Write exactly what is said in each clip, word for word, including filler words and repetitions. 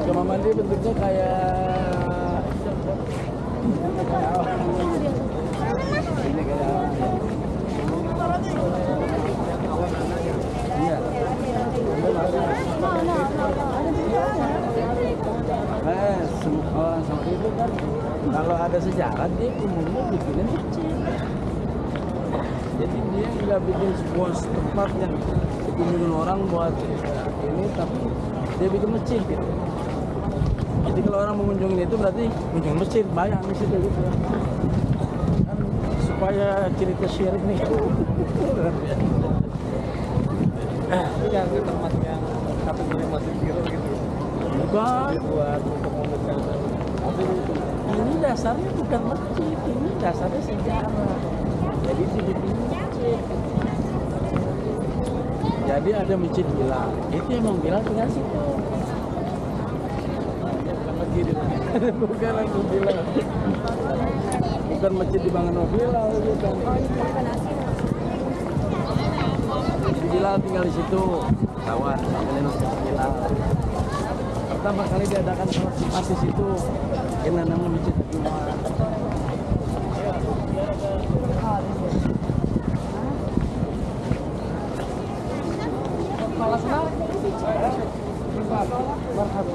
Kamar mandi bentuknya kayak ini kayak iya. Eh, semua sama itu kan kalau ada sejarah dia umumnya bikinnya kecil. Jadi dia nggak bikin sebuah tempat yang dikunjungi orang buat ini, tapi dia bikin masjid gitu. Jadi kalau orang mengunjungi itu berarti kunjung masjid, bayang di situ gitu. Kan supaya cerita syirik nih. Yang itu termasuk yang kategori masjid gitu gitu. Bukan. Buat untuk membuktikan. Ini dasarnya bukan masjid, ini dasarnya sejarah. Jadi dibikin masjid. Jadi ada masjid Bilal. Itu emang Bilal tinggal situ. Bukan aku Bilal. Bukan masjid dibangun oleh Bilal gitu. Bilal tinggal di situ. Kawan, panggilin Bilal. Pertama kali diadakan sholat Jumat di situ. Kena nama masjid Jumat. Malasna? Marhaba.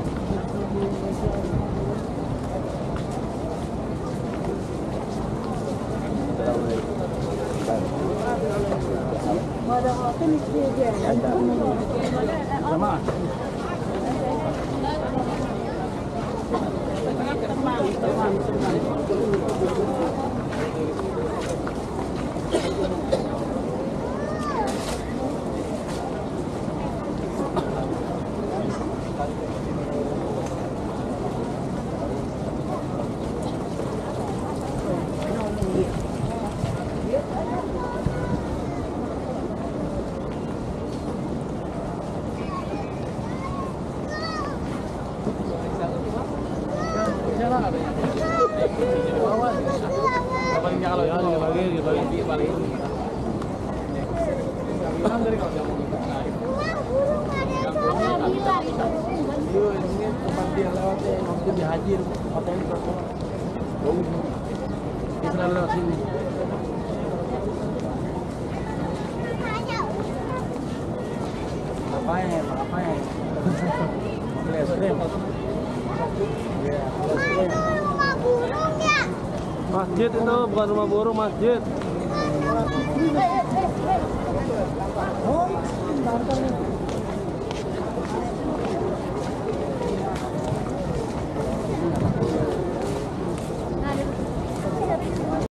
Ada apa nih dia? Sama. Ini tempat dia lewatnya waktu di haji, hotel di Papua. Israel lewat sini. Apa ya? Apa ya? Beli es krim. Iya, es krim. Masjid itu bukan rumah burung, masjid. Oh,